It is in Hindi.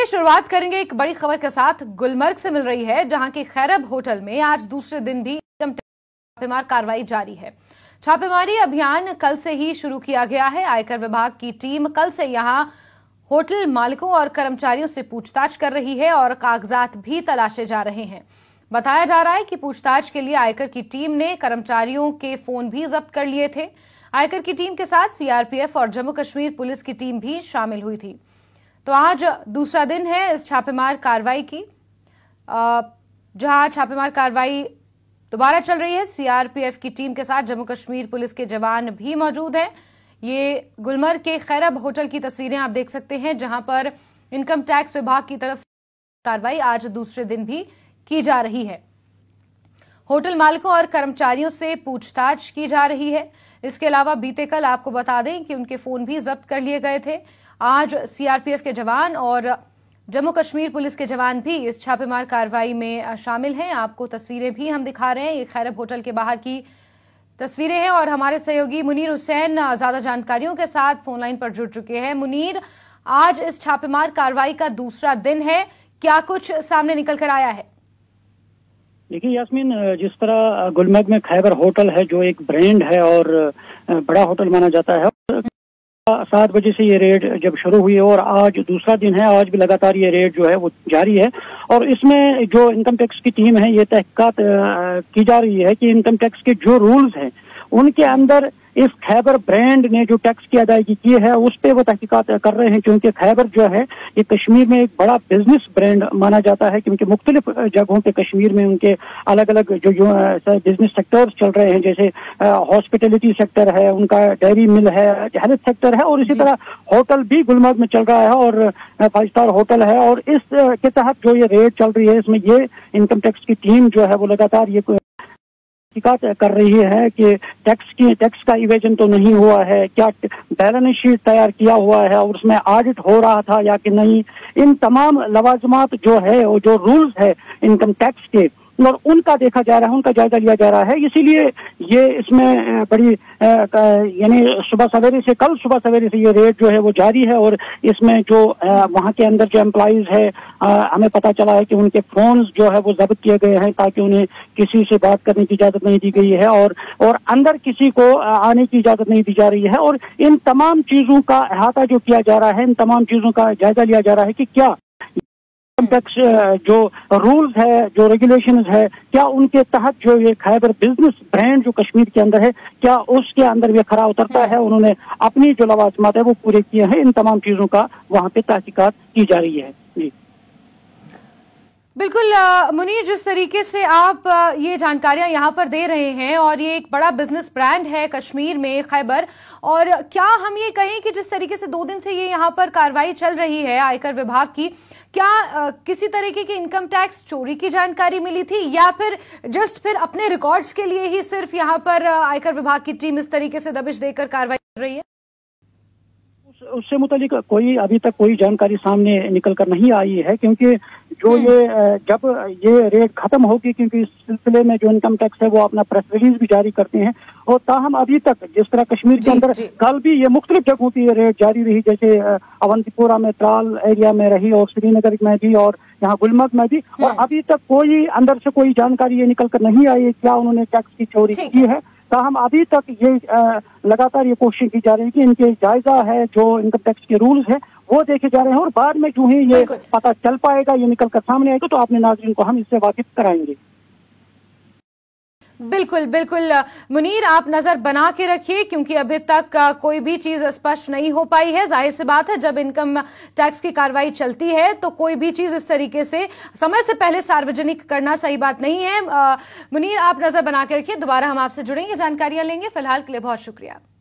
शुरुआत करेंगे एक बड़ी खबर के साथ। गुलमर्ग से मिल रही है, जहां की खैरब होटल में आज दूसरे दिन भी छापेमार कार्रवाई जारी है। छापेमारी अभियान कल से ही शुरू किया गया है। आयकर विभाग की टीम कल से यहां होटल मालिकों और कर्मचारियों से पूछताछ कर रही है और कागजात भी तलाशे जा रहे हैं। बताया जा रहा है कि पूछताछ के लिए आयकर की टीम ने कर्मचारियों के फोन भी जब्त कर लिए थे। आयकर की टीम के साथ सीआरपीएफ और जम्मू कश्मीर पुलिस की टीम भी शामिल हुई थी। तो आज दूसरा दिन है इस छापेमार कार्रवाई की, जहां छापेमार कार्रवाई दोबारा चल रही है। सीआरपीएफ की टीम के साथ जम्मू कश्मीर पुलिस के जवान भी मौजूद हैं। ये गुलमर्ग के खैरब होटल की तस्वीरें आप देख सकते हैं, जहां पर इनकम टैक्स विभाग की तरफ से कार्रवाई आज दूसरे दिन भी की जा रही है। होटल मालिकों और कर्मचारियों से पूछताछ की जा रही है। इसके अलावा बीते कल आपको बता दें कि उनके फोन भी जब्त कर लिए गए थे। आज सीआरपीएफ के जवान और जम्मू कश्मीर पुलिस के जवान भी इस छापेमार कार्रवाई में शामिल हैं। आपको तस्वीरें भी हम दिखा रहे हैं, ये खैरब होटल के बाहर की तस्वीरें हैं और हमारे सहयोगी मुनीर हुसैन ज्यादा जानकारियों के साथ फोन लाइन पर जुड़ चुके हैं। मुनीर, आज इस छापेमार कार्रवाई का दूसरा दिन है, क्या कुछ सामने निकल कर आया है? देखिए यास्मीन, जिस तरह गुलमर्ग में खैबर होटल है जो एक ब्रांड है और बड़ा होटल माना जाता है, 7 बजे से ये रेड जब शुरू हुई है और आज दूसरा दिन है, आज भी लगातार ये रेड जो है वो जारी है। और इसमें जो इनकम टैक्स की टीम है ये तहकीकात की जा रही है कि इनकम टैक्स के जो रूल्स हैं उनके अंदर इस खैबर ब्रांड ने जो टैक्स की अदायगी की है उस पर वो तहकीकात कर रहे हैं, क्योंकि खैबर जो है ये कश्मीर में एक बड़ा बिजनेस ब्रांड माना जाता है, क्योंकि मुख्तलिफ जगहों पे कश्मीर में उनके अलग अलग जो बिजनेस सेक्टर्स चल रहे हैं, जैसे हॉस्पिटलिटी सेक्टर है, उनका डेयरी मिल है, हेल्थ सेक्टर है और इसी तरह होटल भी गुलमर्ग में चल रहा है और 5 स्टार होटल है। और इस के तहत जो ये रेड चल रही है इसमें ये इनकम टैक्स की टीम जो है वो लगातार ये कर रही है कि टैक्स का इवेजन तो नहीं हुआ है, क्या बैलेंस शीट तैयार किया हुआ है और उसमें ऑडिट हो रहा था या कि नहीं। इन तमाम लवाजमात जो है वो जो रूल्स है इनकम टैक्स के और उनका देखा जा रहा है, उनका जायजा लिया जा रहा है। इसीलिए ये इसमें बड़ी यानी कल सुबह सवेरे से ये रेड जो है वो जारी है और इसमें जो वहाँ के अंदर जो एम्प्लॉइज है हमें पता चला है कि उनके फोन्स जो है वो जब्त किए गए हैं ताकि उन्हें किसी से बात करने की इजाजत नहीं दी गई है और अंदर किसी को आने की इजाजत नहीं दी जा रही है। और इन तमाम चीजों का अहाता जो किया जा रहा है, इन तमाम चीजों का जायजा लिया जा रहा है कि क्या टैक्स जो रूल्स है, जो रेगुलेशंस है, क्या उनके तहत जो ये खैबर बिजनेस ब्रांड जो कश्मीर के अंदर है, क्या उसके अंदर ये खरा उतरता है। उन्होंने अपनी जो लवाजमात है वो पूरे किए हैं। इन तमाम चीजों का वहाँ पे तहकीकात की जा रही है। जी बिल्कुल मुनीर, जिस तरीके से आप ये जानकारियां यहाँ पर दे रहे हैं और ये एक बड़ा बिजनेस ब्रांड है कश्मीर में खैबर, और क्या हम ये कहें कि जिस तरीके से 2 दिन से ये यहाँ पर कार्रवाई चल रही है आयकर विभाग की, क्या किसी तरीके की इनकम टैक्स चोरी की जानकारी मिली थी या फिर अपने रिकॉर्ड्स के लिए ही सिर्फ यहाँ पर आयकर विभाग की टीम इस तरीके से दबिश देकर कार्रवाई कर रही है? उससे मुतालिक अभी तक कोई जानकारी सामने निकल कर नहीं आई है, क्योंकि जो जब ये रेड खत्म होगी, क्योंकि इस सिलसिले में जो इनकम टैक्स है वो अपना प्रेस रिलीज भी जारी करते हैं और ताहम अभी तक जिस तरह कश्मीर के अंदर कल भी ये मुख्तलिफ जगहों की ये रेड जारी रही, जैसे अवंतीपुरा में, त्राल एरिया में रही और श्रीनगर में भी और यहाँ गुलमर्ग में भी, और अभी तक कोई अंदर से कोई जानकारी ये निकल कर नहीं आई है क्या उन्होंने टैक्स की चोरी की है। ताहम अभी तक ये लगातार ये कोशिश की जा रही है कि इनके जायजा है जो इनकम टैक्स के रूल्स है वो देखे जा रहे हैं और बाद में जो ही ये पता चल पाएगा, ये निकल कर सामने आएगा तो आपने नाज़रीन को हम इससे वाकिफ कराएंगे। बिल्कुल बिल्कुल मुनीर, आप नजर बना के रखिए, क्योंकि अभी तक कोई भी चीज स्पष्ट नहीं हो पाई है। जाहिर सी बात है, जब इनकम टैक्स की कार्रवाई चलती है तो कोई भी चीज इस तरीके से समय से पहले सार्वजनिक करना सही बात नहीं है। मुनीर, आप नजर बना के रखिए, दोबारा हम आपसे जुड़ेंगे, जानकारियां लेंगे। फिलहाल के लिए बहुत शुक्रिया।